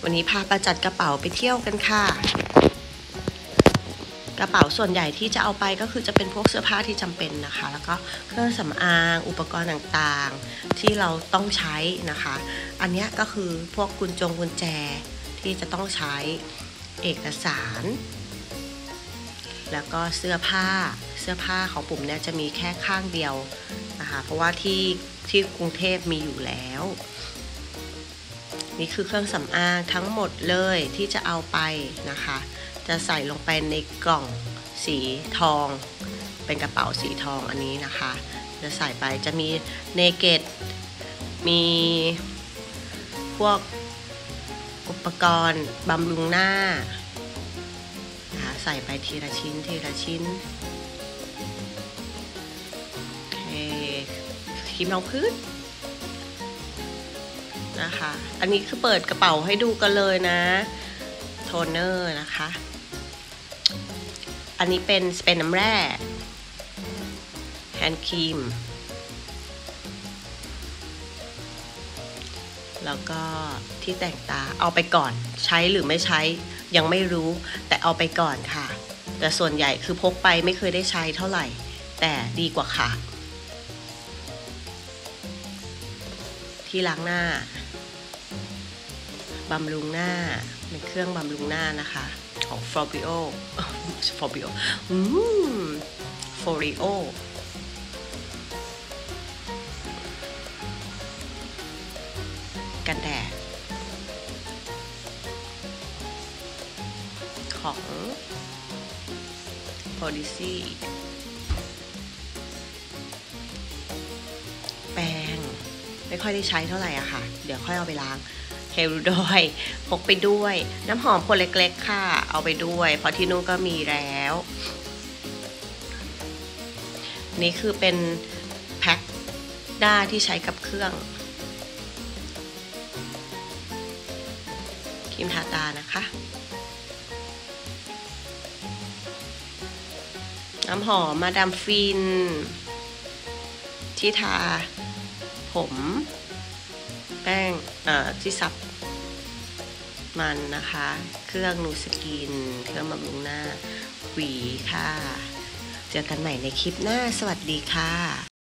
วันนี้พาไปจัดกระเป๋าไปเที่ยวกันค่ะกระเป๋าส่วนใหญ่ที่จะเอาไปก็คือจะเป็นพวกเสื้อผ้าที่จำเป็นนะคะแล้วก็เครื่องสำอางอุปกรณ์ต่างๆที่เราต้องใช้นะคะอันนี้ก็คือพวกกุญแจที่จะต้องใช้เอกสารแล้วก็เสื้อผ้าของปุ่มเนี่ยจะมีแค่ข้างเดียวนะคะเพราะว่าที่กรุงเทพมีอยู่แล้วนี่คือเครื่องสำอางทั้งหมดเลยที่จะเอาไปนะคะจะใส่ลงไปในกล่องสีทองเป็นกระเป๋าสีทองอันนี้นะคะจะใส่ไปจะมีเนเกตมีพวกอุปกรณ์บำรุงหน้าใส่ไปทีละชิ้นครีมรองพื้นนะคะอันนี้คือเปิดกระเป๋าให้ดูกันเลยนะโทนเนอร์นะคะอันนี้เป็นสเปรย์น้ำแร่แฮนด์ครีมแล้วก็ที่แต่งตาเอาไปก่อนใช้หรือไม่ใช้ยังไม่รู้แต่เอาไปก่อนค่ะแต่ส่วนใหญ่คือพกไปไม่เคยได้ใช้เท่าไหร่แต่ดีกว่าขาดที่ล้างหน้าบำรุงหน้าเป็นเครื่องบำรุงหน้านะคะของ Foreo กันแดดของ Policy แปรงไม่ค่อยได้ใช้เท่าไหร่อะค่ะเดี๋ยวค่อยเอาไปล้างเฮลดอยพกไปด้วยน้ำหอมคนเล็กๆค่ะเอาไปด้วยเพราะที่นู่นก็มีแล้วนี่คือเป็นแพ็คหน้าที่ใช้กับเครื่องครีมทาตานะคะน้ำหอมมาดามฟินที่ทาผมแป้งที่ซับมันนะคะเครื่องนูสกินเครื่องบำรุงหน้าหวีค่ะเจอกันใหม่ในคลิปหน้าสวัสดีค่ะ